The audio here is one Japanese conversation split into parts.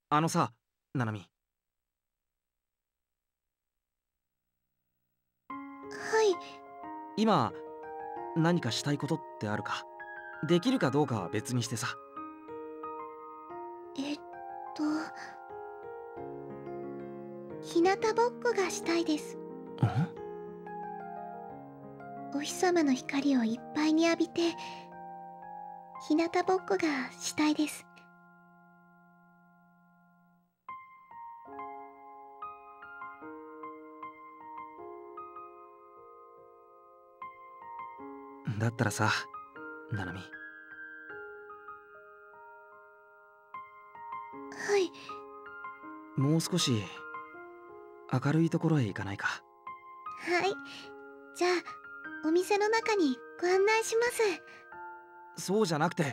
あのさ、ナナミ。 はい。 今、何かしたいことってあるか？できるかどうかは別にしてさ。 えっと、日向ぼっこがしたいです。 んお日様の光をいっぱいに浴びて、日向ぼっこがしたいです。 だったらさ、ナナミ。 はい。 もう少し明るいところへ行かないか？ はい。じゃあ、お店の中にご案内します。 そうじゃなくて、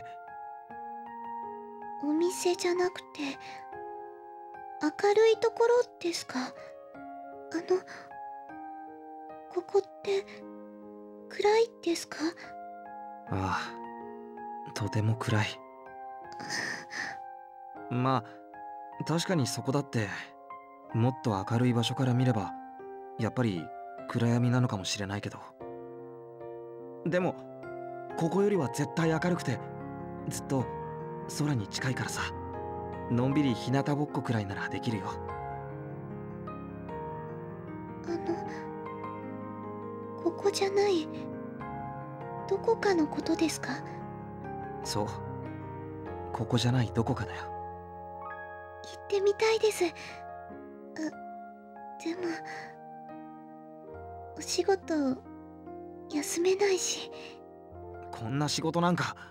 お店じゃなくて、明るいところですか？ここって、暗いですか？ ああ、とても暗い。まあ、確かにそこだって、もっと明るい場所から見れば、やっぱり暗闇なのかもしれないけど。でも、ここよりは絶対明るくて、ずっと空に近いからさ。のんびり日向ぼっこくらいならできるよ。 ここじゃない、どこかのことですか？ そう、ここじゃないどこかだよ。 行ってみたいです。でも、お仕事、休めないし。 こんな仕事なんか。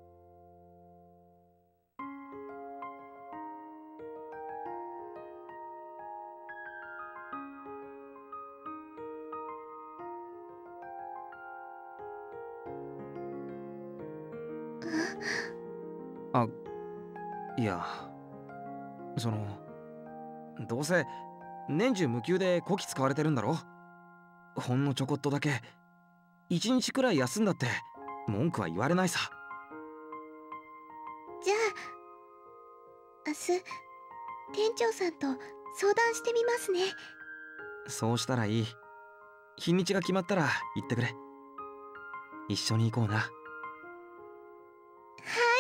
あ、いや、その、どうせ年中無休でこき使われてるんだろ？ほんのちょこっとだけ一日くらい休んだって文句は言われないさ。 じゃあ、明日、店長さんと相談してみますね。 そうしたらいい。日にちが決まったら言ってくれ。一緒に行こうな。 はい。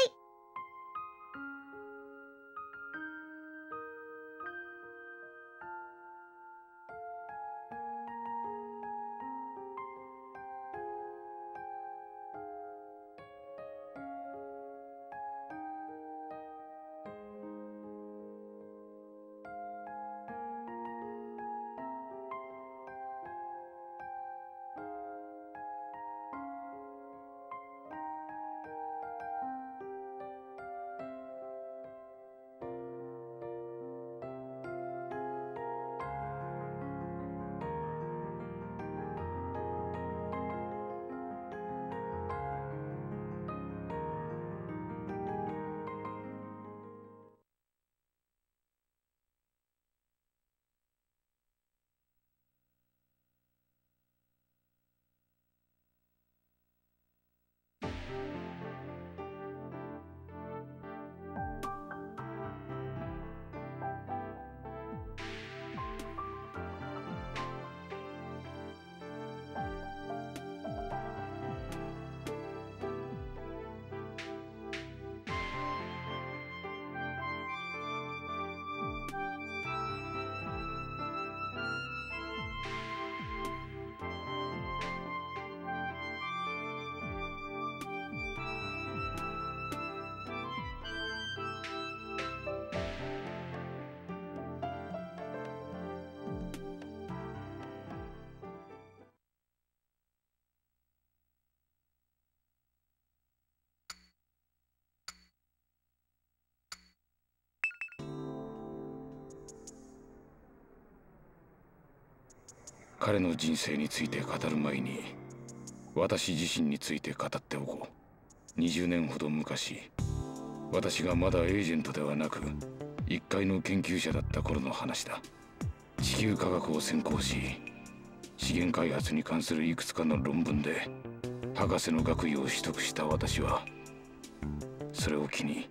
彼の人生について語る前に、私自身について語っておこう。20年ほど昔、私がまだエージェントではなく一階の研究者だった頃の話だ。地球科学を専攻し、資源開発に関するいくつかの論文で博士の学位を取得した私は、それを機に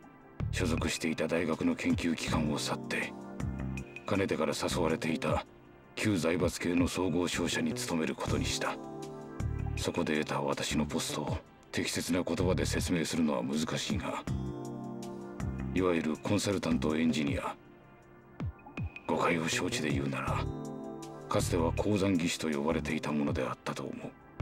所属していた大学の研究機関を去って、かねてから誘われていた旧財閥系の総合商社に勤めることにした。そこで得た私のポストを適切な言葉で説明するのは難しいが、いわゆるコンサルタントエンジニア、誤解を承知で言うなら、かつては鉱山技師と呼ばれていたものであったと思う。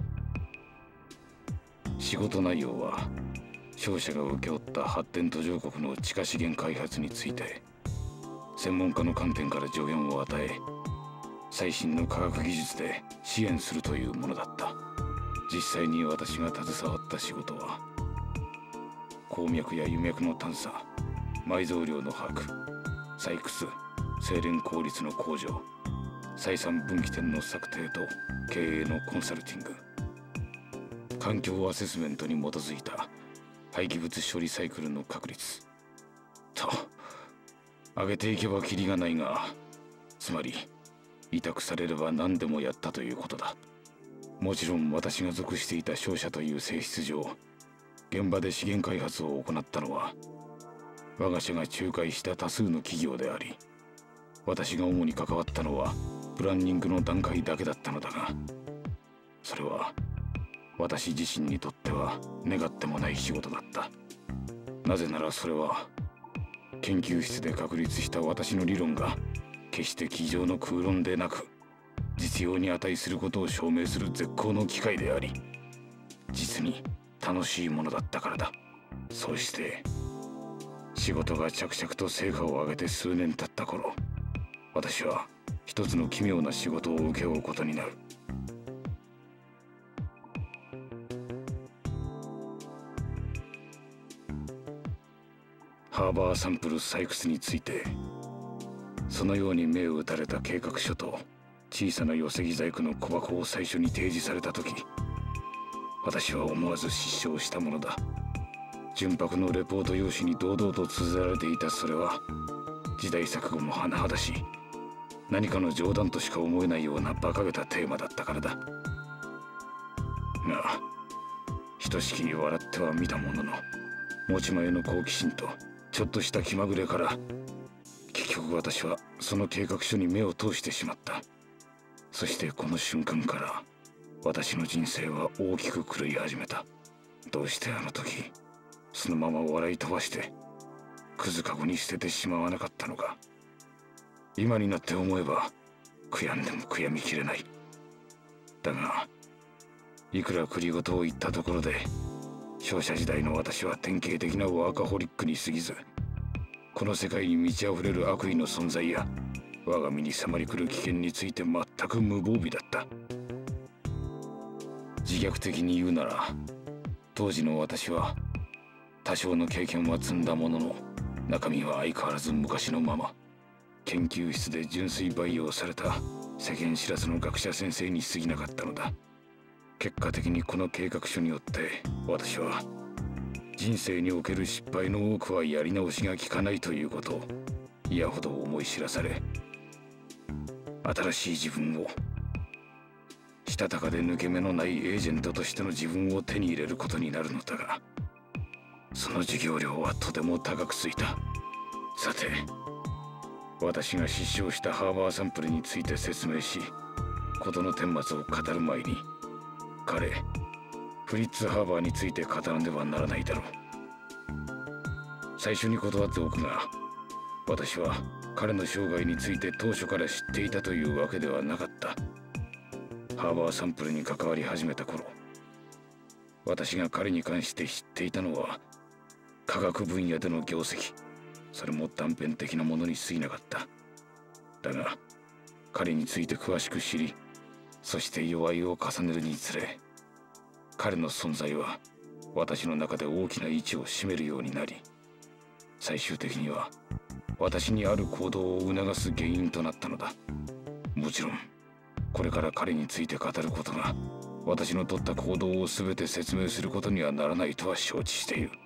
仕事内容は商社が請け負った発展途上国の地下資源開発について専門家の観点から助言を与え、最新の科学技術で支援するというものだった。実際に私が携わった仕事は、鉱脈や油脈の探査、埋蔵量の把握、採掘、精錬効率の向上、採算分岐点の策定と経営のコンサルティング、環境アセスメントに基づいた廃棄物処理サイクルの確立と、上げていけばキリがないが、つまり委託されれば何でもやったということだ。もちろん私が属していた商社という性質上、現場で資源開発を行ったのは我が社が仲介した多数の企業であり、私が主に関わったのはプランニングの段階だけだったのだが、それは私自身にとっては願ってもない仕事だった。なぜならそれは研究室で確立した私の理論が決して机上の空論でなく、実用に値することを証明する絶好の機会であり、実に楽しいものだったからだ。そうして仕事が着々と成果を上げて数年経った頃、私は一つの奇妙な仕事を請け負うことになる。ハーバーサンプル採掘について、そのように目を打たれた計画書と小さな寄せ木細工の小箱を最初に提示された時、私は思わず失笑したものだ。純白のレポート用紙に堂々と綴られていたそれは、時代錯誤も甚だしい、何かの冗談としか思えないような馬鹿げたテーマだったからだ。がひとしきり笑ってはみたものの、持ち前の好奇心とちょっとした気まぐれから、結局私はその計画書に目を通してしまった。そしてこの瞬間から私の人生は大きく狂い始めた。どうしてあの時そのまま笑い飛ばしてクズカゴに捨ててしまわなかったのか。今になって思えば悔やんでも悔やみきれない。だがいくら繰り言を言ったところで、商社時代の私は典型的なワーカホリックに過ぎず、この世界に満ち溢れる悪意の存在や我が身に迫り来る危険について全く無防備だった。自虐的に言うなら、当時の私は多少の経験は積んだものの、中身は相変わらず昔のまま、研究室で純粋培養された世間知らずの学者先生に過ぎなかったのだ。結果的にこの計画書によって私は人生における失敗の多くはやり直しが効かないということを嫌ほど思い知らされ、新しい自分を、したたかで抜け目のないエージェントとしての自分を手に入れることになるのだが、その授業料はとても高くついた。さて、私が失笑したハーバーサンプルについて説明し、事の顛末を語る前に、彼フリッツ・ハーバーについて語らねばならないだろう。最初に断っておくが、私は彼の生涯について当初から知っていたというわけではなかった。ハーバーサンプルに関わり始めた頃、私が彼に関して知っていたのは科学分野での業績、それも断片的なものに過ぎなかった。だが彼について詳しく知り、そして弱いを重ねるにつれ、彼の存在は私の中で大きな位置を占めるようになり、最終的には私にある行動を促す原因となったのだ。もちろんこれから彼について語ることが私の取った行動を全て説明することにはならないとは承知している。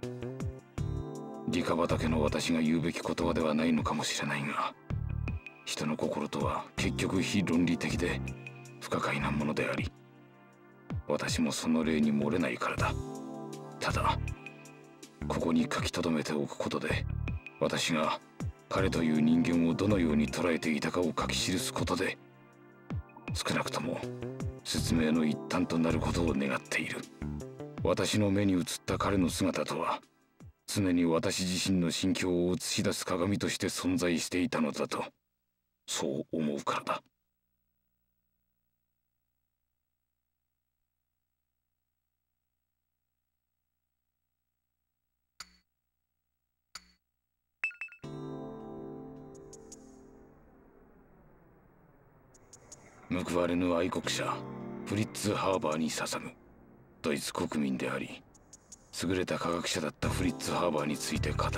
理科畑の私が言うべき言葉ではないのかもしれないが、人の心とは結局非論理的で不可解なものであり、私もその例に漏れないからだ。ただここに書き留めておくことで、私が彼という人間をどのように捉えていたかを書き記すことで、少なくとも説明の一端となることを願っている。私の目に映った彼の姿とは、常に私自身の心境を映し出す鏡として存在していたのだと、そう思うからだ。報われぬ愛国者フリッツ・ハーバーに捧ぐ。ドイツ国民であり優れた科学者だったフリッツ・ハーバーについて語ろう。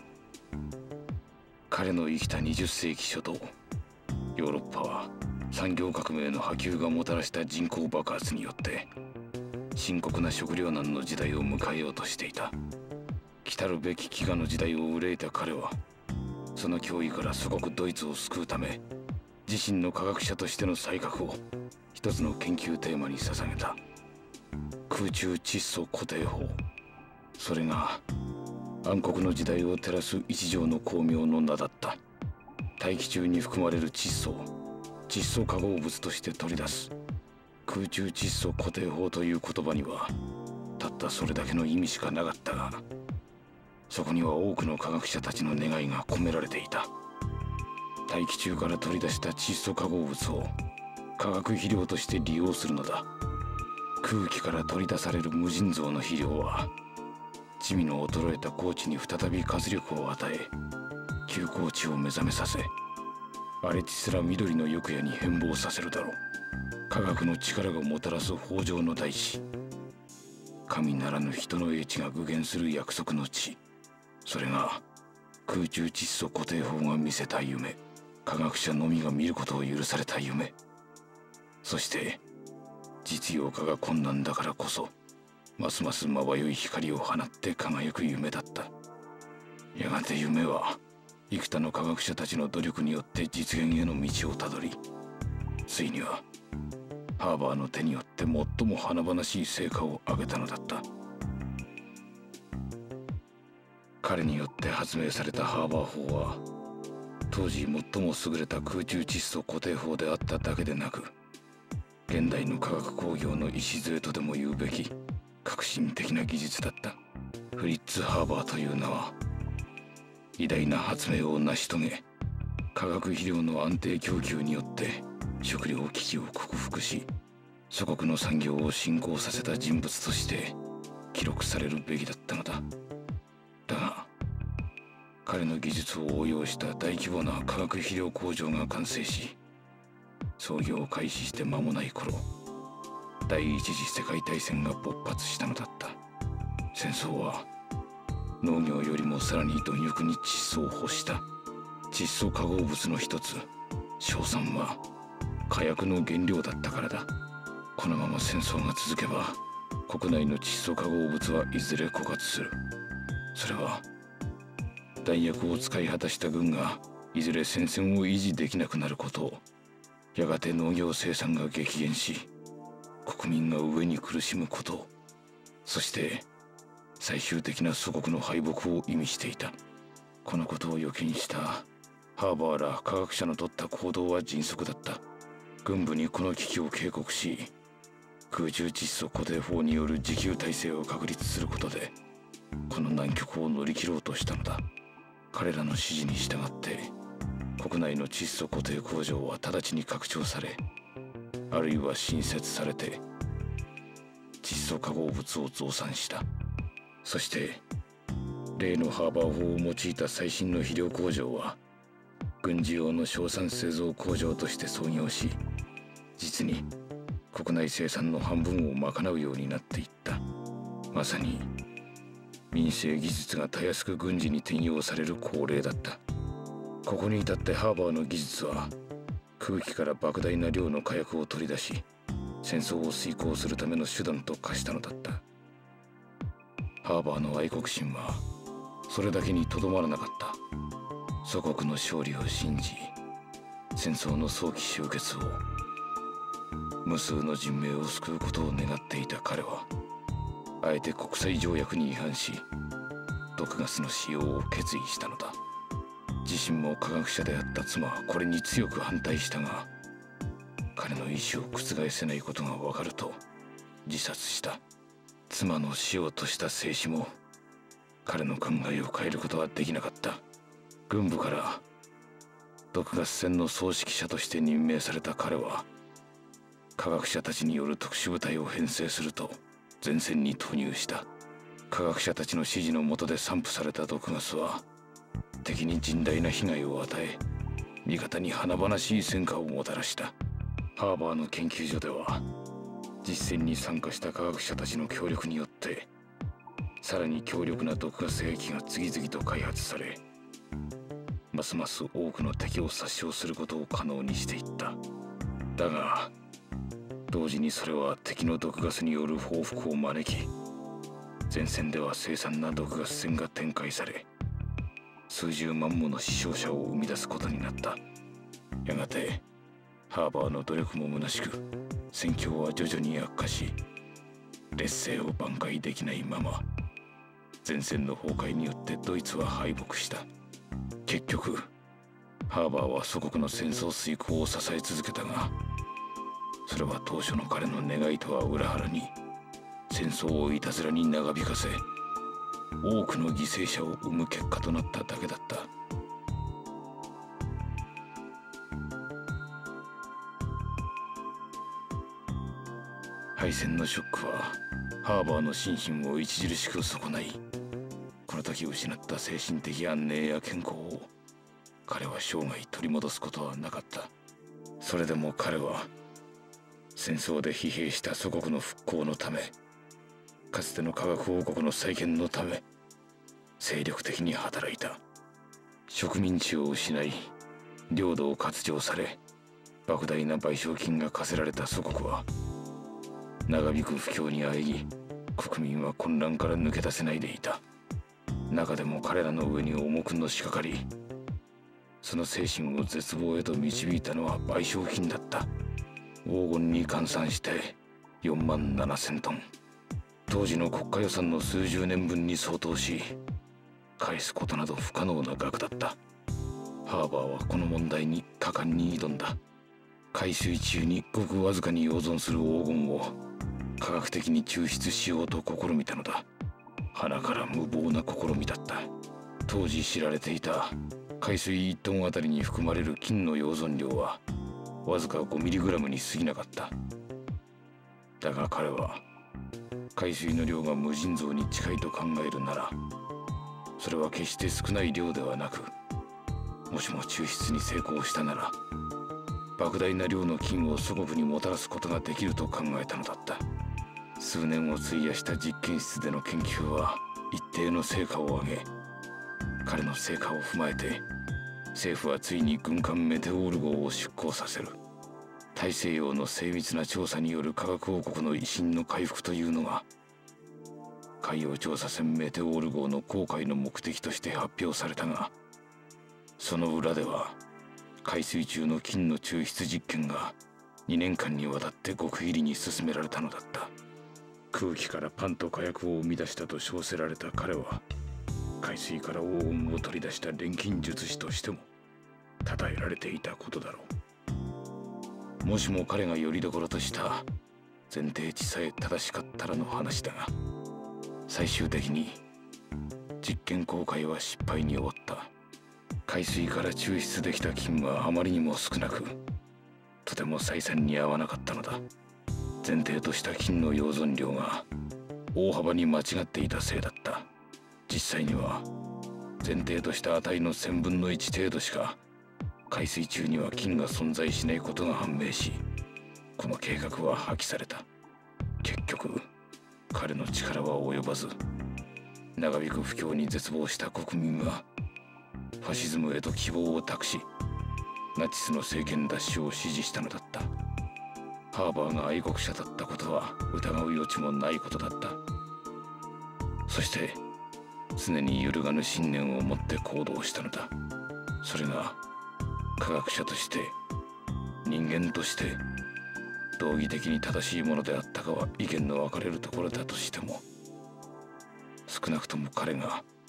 彼の生きた20世紀初頭、ヨーロッパは産業革命の波及がもたらした人口爆発によって深刻な食糧難の時代を迎えようとしていた。来たるべき飢餓の時代を憂えた彼は、その脅威から祖国ドイツを救うため、自身の科学者としての才覚を一つの研究テーマに捧げた。空中窒素固定法。それが暗黒の時代を照らす一条の光明の名だった。大気中に含まれる窒素を窒素化合物として取り出す空中窒素固定法という言葉にはたったそれだけの意味しかなかったが、そこには多くの科学者たちの願いが込められていた。大気中から取り出した窒素化合物を化学肥料として利用するのだ。空気から取り出される無尽蔵の肥料は地味の衰えた高地に再び活力を与え、休耕地を目覚めさせ、荒れ地すら緑の欲夜に変貌させるだろう。科学の力がもたらす豊穣の大地、神ならぬ人の英知が具現する約束の地、それが空中窒素固定法が見せた夢、科学者のみが見ることを許された夢、そして実用化が困難だからこそますますまばゆい光を放って輝く夢だった。やがて夢は幾多の科学者たちの努力によって実現への道をたどり、ついにはハーバーの手によって最も華々しい成果を上げたのだった。彼によって発明されたハーバー法は、当時最も優れた空中窒素固定法であっただけでなく、現代の科学工業の礎とでも言うべき革新的な技術だった。フリッツ・ハーバーという名は偉大な発明を成し遂げ、化学肥料の安定供給によって食糧危機を克服し、祖国の産業を振興させた人物として記録されるべきだったのだ。だが彼の技術を応用した大規模な化学肥料工場が完成し、操業を開始して間もない頃、第一次世界大戦が勃発したのだった。戦争は農業よりもさらに貪欲に窒素を欲した窒素化合物の一つ、硝酸は火薬の原料だったからだ。このまま戦争が続けば、国内の窒素化合物はいずれ枯渇する。それは弾薬を使い果たした軍がいずれ戦線を維持できなくなることを、やがて農業生産が激減し国民が飢えに苦しむことを、そして最終的な祖国の敗北を意味していた。このことを予見したハーバーら科学者の取った行動は迅速だった。軍部にこの危機を警告し、空中窒素固定法による自給体制を確立することでこの難局を乗り切ろうとしたのだ。彼らの指示に従って国内の窒素固定工場は直ちに拡張され、あるいは新設されて窒素化合物を増産した。そして例のハーバー法を用いた最新の肥料工場は軍事用の硝酸製造工場として創業し、実に国内生産の半分を賄うようになっていった。まさに民生技術がたやすく軍事に転用される恒例だった。ここに至ってハーバーの技術は空気から莫大な量の火薬を取り出し、戦争を遂行するための手段と化したのだった。ハーバーの愛国心はそれだけにとどまらなかった。祖国の勝利を信じ、戦争の早期終結を、無数の人命を救うことを願っていた彼は、あえて国際条約に違反し、 毒ガスの使用を決意したのだ。自身も科学者であった妻はこれに強く反対したが、彼の意志を覆せないことが分かると自殺した。妻の死をとした生死も彼の考えを変えることはできなかった。軍部から毒ガス戦の総指揮者として任命された彼は、科学者たちによる特殊部隊を編成すると前線に投入した。科学者たちの指示の下で散布された毒ガスは敵に甚大な被害を与え、味方に華々しい戦果をもたらした。ハーバーの研究所では実戦に参加した科学者たちの協力によって、さらに強力な毒ガス兵器が次々と開発され、ますます多くの敵を殺傷することを可能にしていった。だが同時にそれは敵の毒ガスによる報復を招き、前線では凄惨な毒ガス戦が展開され、数十万もの死傷者を生み出すことになった。やがてハーバーの努力も虚しく、戦況は徐々に悪化し、劣勢を挽回できないまま前線の崩壊によってドイツは敗北した。結局ハーバーは祖国の戦争遂行を支え続けたが、それは当初の彼の願いとは裏腹に戦争をいたずらに長引かせ、多くの犠牲者を生む結果となっただけだった。敗戦のショックはハーバーの心身を著しく損ない。この時失った精神的安寧や健康を彼は生涯取り戻すことはなかった。それでも彼は戦争で疲弊した祖国の復興のため、かつての科学王国の再建のため精力的に働いた。植民地を失い、領土を割譲され、莫大な賠償金が課せられた祖国は長引く不況にあえぎ、国民は混乱から抜け出せないでいた。中でも彼らの上に重くのしかかり、その精神を絶望へと導いたのは賠償金だった。黄金に換算して4万7000トン、当時の国家予算の数十年分に相当し、返すことなど不可能な額だった。ハーバーはこの問題に果敢に挑んだ。海水中にごくわずかに溶存する黄金を科学的に抽出しようと試みたのだ。鼻から無謀な試みだった。当時知られていた海水1トンあたりに含まれる金の溶存量はわずか 5mg に過ぎなかった。だが彼は海水の量が無尽蔵に近いと考えるなら、それは決して少ない量ではなく、もしも抽出に成功したなら莫大な量の金を祖国にもたらすことができると考えたのだった。数年を費やした実験室での研究は一定の成果を上げ、彼の成果を踏まえて政府はついに軍艦メテオール号を出港させる。大西洋の精密な調査による科学王国の威信の回復というのが海洋調査船メテオール号の航海の目的として発表されたが、その裏では海水中の金の抽出実験が2年間にわたって極秘裏に進められたのだった。空気からパンと火薬を生み出したと称せられた彼は、海水から黄金を取り出した錬金術師としても称えられていたことだろう。もしも彼が拠り所とした前提値さえ正しかったらの話だが、最終的に実験航海は失敗に終わった。海水から抽出できた金はあまりにも少なく、とても採算に合わなかったのだ。前提とした金の溶存量が大幅に間違っていたせいだった。実際には前提とした値の1000分の1程度しか海水中には金が存在しないことが判明し、この計画は破棄された。結局彼の力は及ばず、長引く不況に絶望した国民はファシズムへと希望を託し、ナチスの政権奪取を支持したのだった。ハーバーが愛国者だったことは疑う余地もないことだった。そして常に揺るがぬ信念を持って行動したのだ。それが科学者として、人間として道義的に正しいものであったかは意見の分かれるところだとしても、少なくとも彼が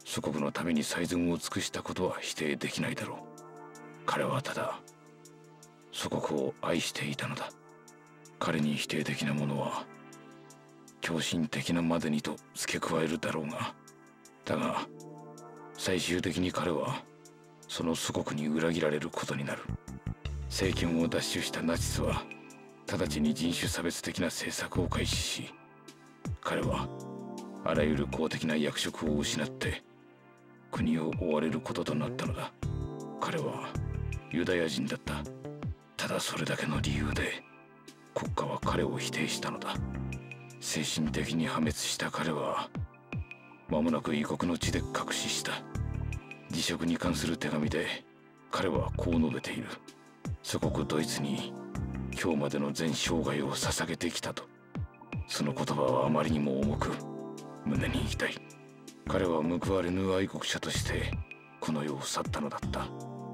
祖国のために最善を尽くしたことは否定できないだろう。彼はただ祖国を愛していたのだ。彼に否定的なものは狂信的なまでにと付け加えるだろうが、だが最終的に彼はその祖国に裏切られることになる。政権を奪取したナチスは直ちに人種差別的な政策を開始し、彼はあらゆる公的な役職を失って国を追われることとなったのだ。彼はユダヤ人だった。ただそれだけの理由で国家は彼を否定したのだ。精神的に破滅した彼は間もなく異国の地で確死した。辞職に関する手紙で彼はこう述べている。祖国ドイツに今日までの全生涯を捧げてきたと。その言葉はあまりにも重く胸に痛い。彼は報われぬ愛国者としてこの世を去ったのだった。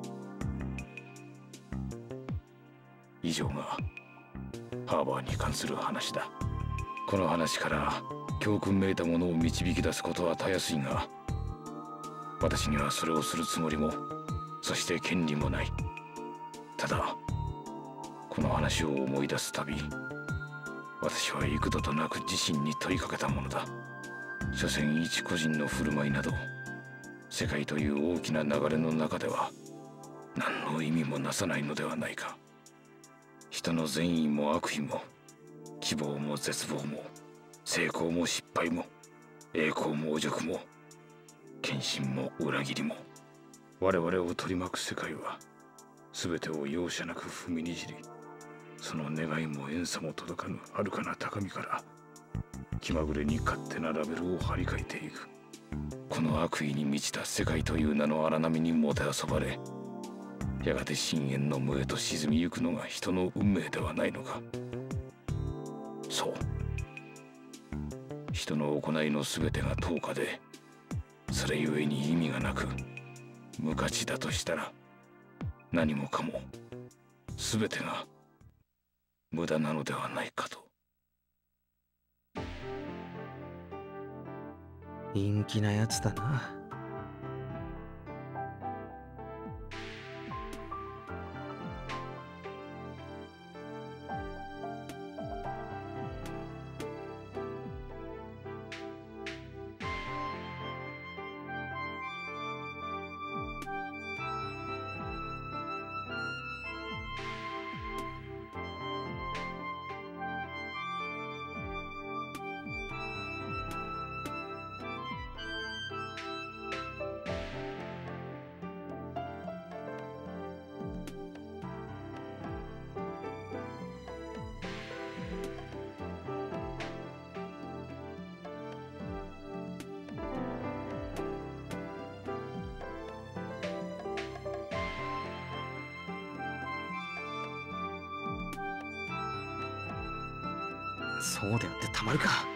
以上がハーバーに関する話だ。この話から教訓めいたものを導き出すことはたやすいが、私にはそれをするつもりもそして権利もない。ただこの話を思い出すたび、私は幾度となく自身に問いかけたものだ。所詮一個人の振る舞いなど世界という大きな流れの中では何の意味もなさないのではないか。人の善意も悪意も希望も絶望も成功も失敗も栄光も侮辱も献身も裏切りも、我々を取り巻く世界は全てを容赦なく踏みにじり、その願いも遠さも届かぬ遥かな高みから気まぐれに勝手なラベルを張り替えていく。この悪意に満ちた世界という名の荒波にもてあそばれ、やがて深淵の無へと沈みゆくのが人の運命ではないのか。そう、人の行いの全てが等価で、それゆえに意味がなく無価値だとしたら、何もかも全てが無駄なのではないかと。 陰気なやつだな。そうであってたまるか。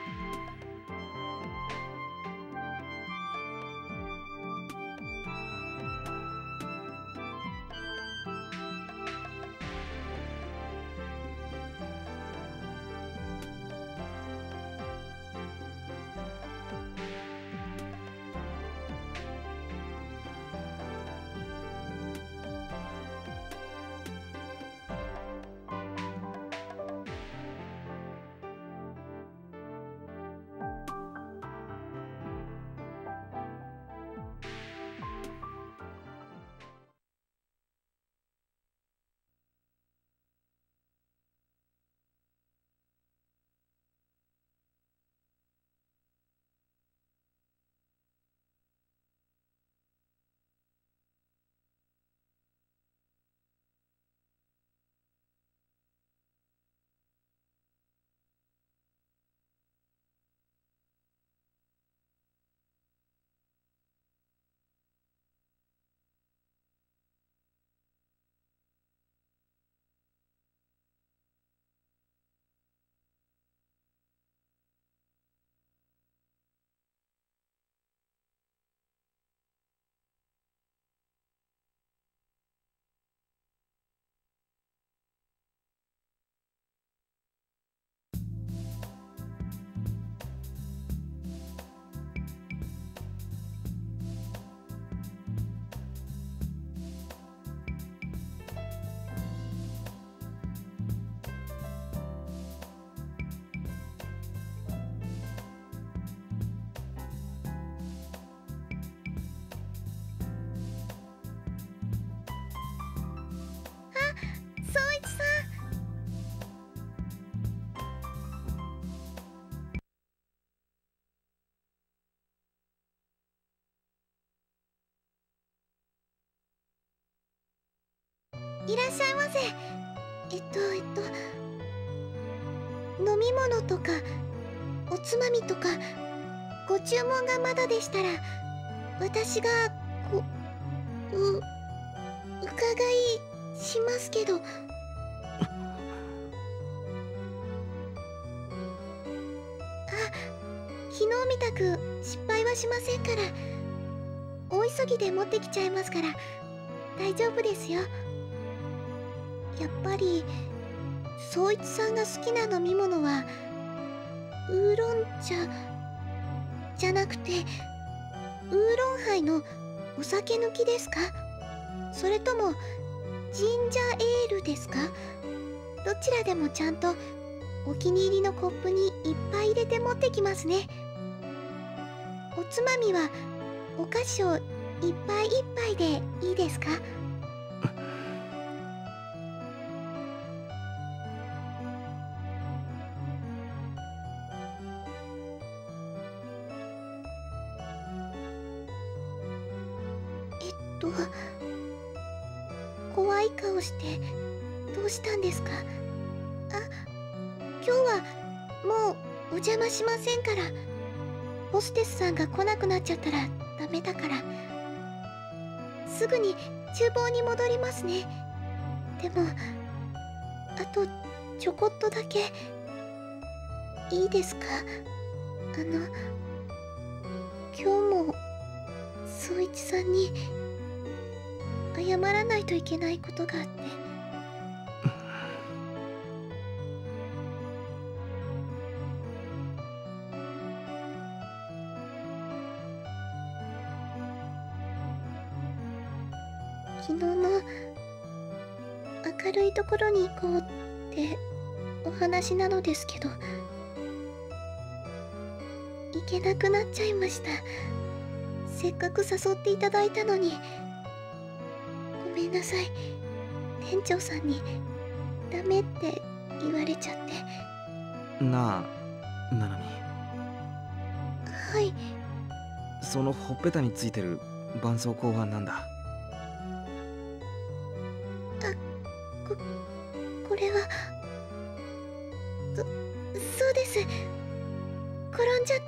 いらっしゃいませ。飲み物とかおつまみとかご注文がまだでしたら、私が伺いしますけど。昨日みたく失敗はしませんから。大急ぎで持ってきちゃいますから大丈夫ですよ。やっぱり宗一さんが好きな飲み物はウーロン茶じゃなくてウーロンハイのお酒抜きですか？それともジンジャーエールですか？どちらでもちゃんとお気に入りのコップにいっぱい入れて持ってきますね。おつまみはお菓子をいっぱいいっぱいでいいですか？怖い顔してどうしたんですか？今日はもうお邪魔しませんから。ホステスさんが来なくなっちゃったらダメだから。すぐに厨房に戻りますね。でもあとちょこっとだけいいですか？今日も宗一さんに謝らないといけないことがあって。昨日の明るいところに行こうってお話なのですけど、行けなくなっちゃいました。せっかく誘っていただいたのに。ごめんなさい。店長さんにダメって言われちゃって。 なあ、ななみ。 はい。 そのほっぺたについてる絆創膏はなんだ？ これはそうです。転んじゃって。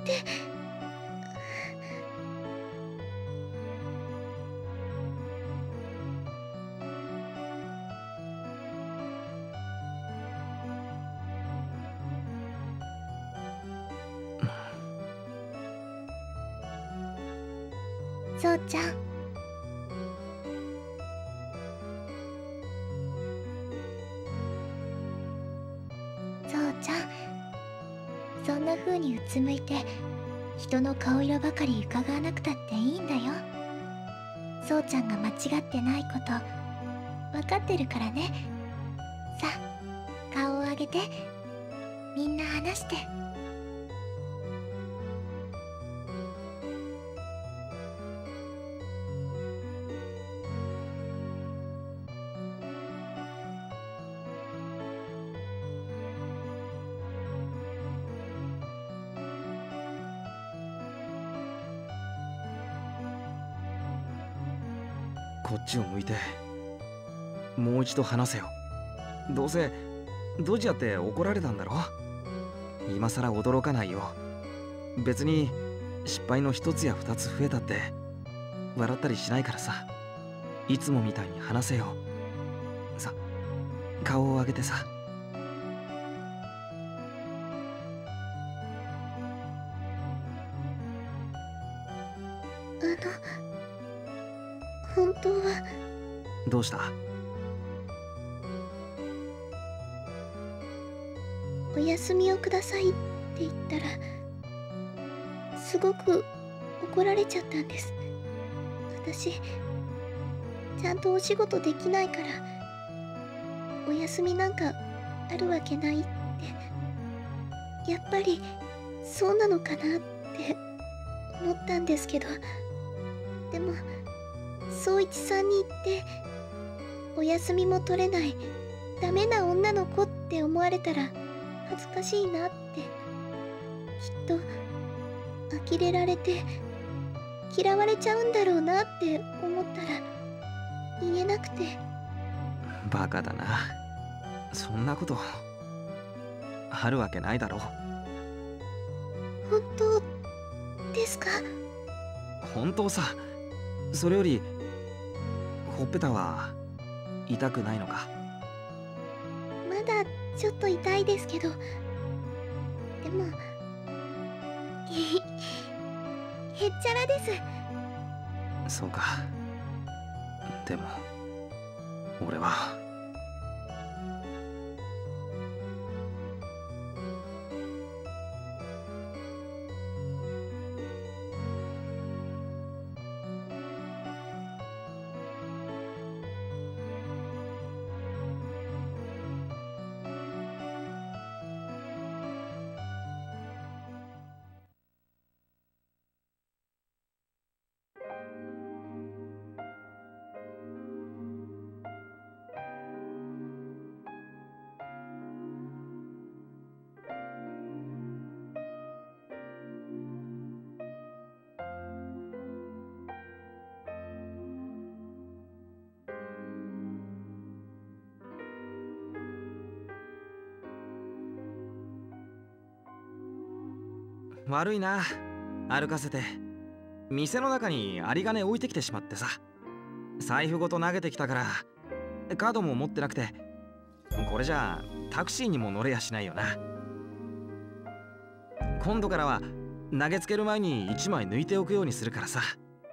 そうちゃん。そうちゃん。そんな風にうつむいて人の顔色ばかり伺わなくたっていいんだよ。そうちゃんが間違ってないこと分かってるからね。さあ、顔を上げて。みんな話して。 こっちを向いてもう一度話せよ。どうせドジやって怒られたんだろ。今さら驚かないよ。別に失敗の一つや二つ増えたって笑ったりしないからさ。いつもみたいに話せよ。さ、顔を上げてさ。 本当は。 どうした？ お休みをくださいって言ったらすごく怒られちゃったんです。私ちゃんとお仕事できないからお休みなんかあるわけないって。やっぱりそうなのかなって思ったんですけど、でも宗一さんに言ってお休みも取れないダメな女の子って思われたら恥ずかしいなって。きっと呆れられて嫌われちゃうんだろうなって思ったら言えなくて。 バカだな。そんなことあるわけないだろ。 本当ですか？ 本当さ。それよりほっぺたは痛くないのか？ まだちょっと痛いですけど、でもへっちゃらです。 そうか。でも俺は悪いな、歩かせて。店の中に有り金置いてきてしまってさ、財布ごと投げてきたから、カードも持ってなくて、これじゃあタクシーにも乗れやしないよな。今度からは投げつける前に1枚抜いておくようにするからさ。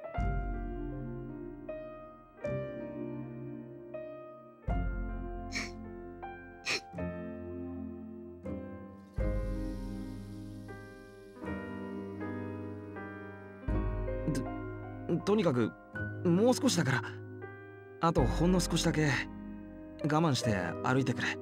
とにかくもう少しだから、あとほんの少しだけ我慢して歩いてくれ。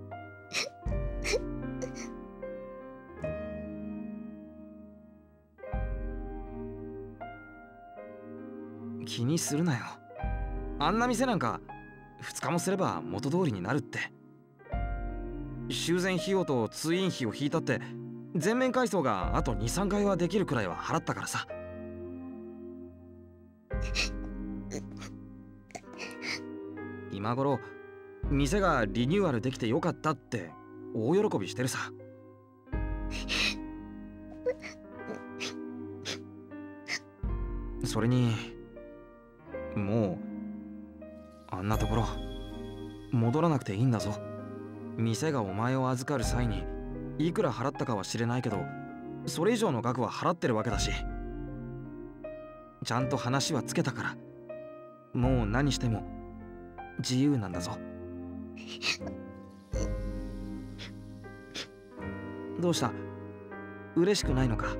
気にするなよ。あんな店なんか2日もすれば元通りになるって。修繕費用と通院費を引いたって全面改装があと 2,3 回はできるくらいは払ったからさ。今頃店がリニューアルできてよかったって大喜びしてるさ。それにもうあんなところ戻らなくていいんだぞ。店がお前を預かる際にいくら払ったかは知れないけど、それ以上の額は払ってるわけだし、ちゃんと話はつけたから、もう何しても自由なんだぞ。どうした？嬉しくないのか？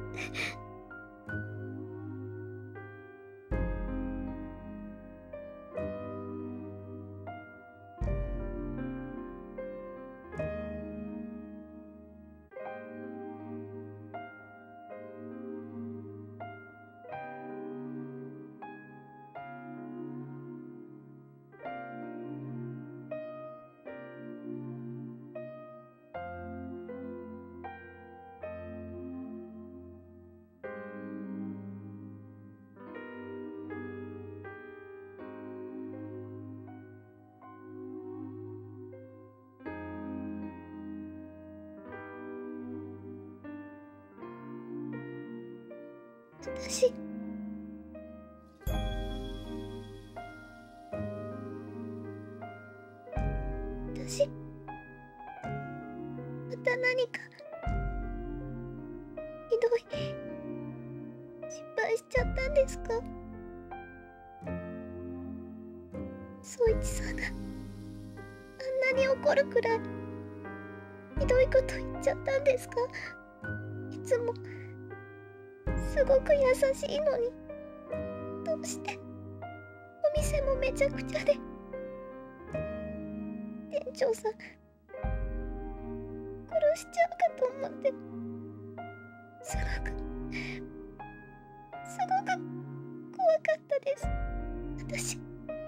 私また何かひどい失敗しちゃったんですか？宗一さんがあんなに怒るくらいひどいこと言っちゃったんですか？いつもすごく優しいのに、どうしてお店もめちゃくちゃで、店長さん殺しちゃうかと思って、すごく怖かったです。私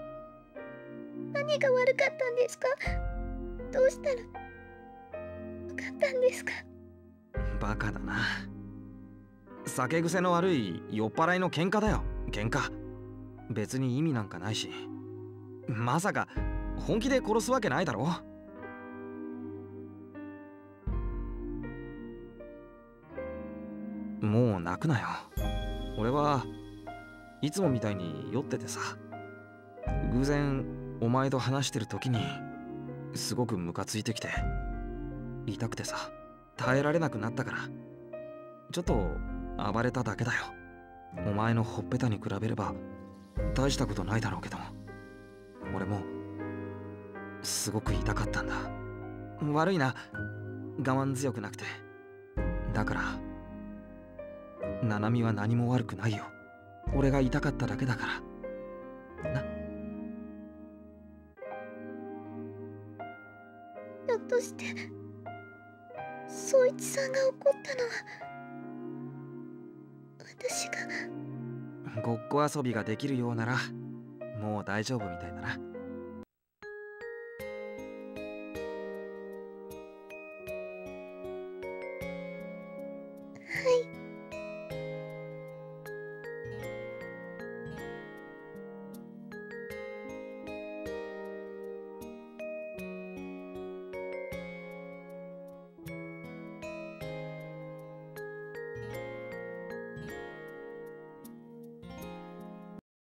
何が悪かったんですか？どうしたらよかったんですか？ バカだな。酒癖の悪い酔っ払いの喧嘩だよ、喧嘩。別に意味なんかないし。まさか本気で殺すわけないだろ。もう泣くなよ。俺はいつもみたいに酔っててさ、偶然お前と話してる時にすごくムカついてきて、痛くてさ耐えられなくなったからちょっと暴れただけだよ。お前のほっぺたに比べれば大したことないだろうけど、俺もすごく痛かったんだ。悪いな、我慢強くなくて。だからナナミは何も悪くないよ。俺が痛かっただけだからな。 ひょっとして宗一さんが怒ったのは私が。 ごっこ遊びができるようならもう大丈夫みたいだな。